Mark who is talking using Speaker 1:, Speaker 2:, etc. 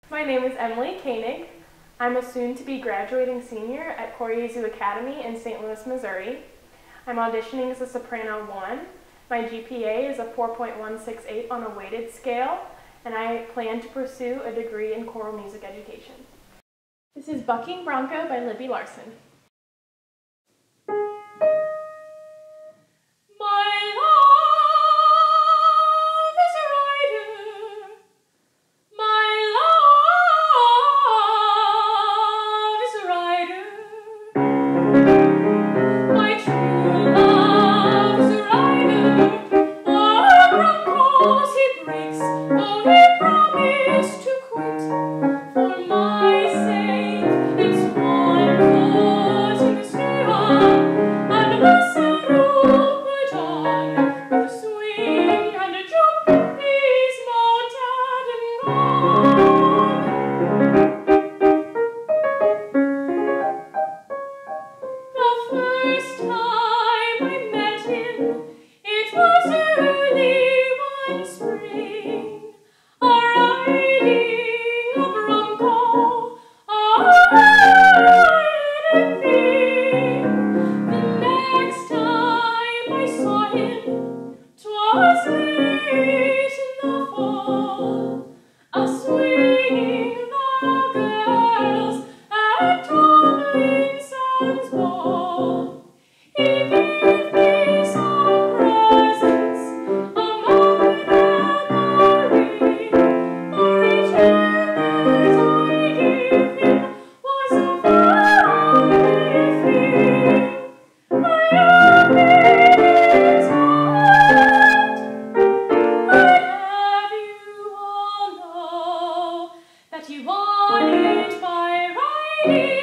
Speaker 1: My name is Emily Koenig. I'm a soon-to-be graduating senior at Koryazu Academy in St. Louis, Missouri. I'm auditioning as a soprano 1. My GPA is a 4.168 on a weighted scale, and I plan to pursue a degree in choral music education. This is Bucking Bronco by Libby Larsen.
Speaker 2: You want it by writing.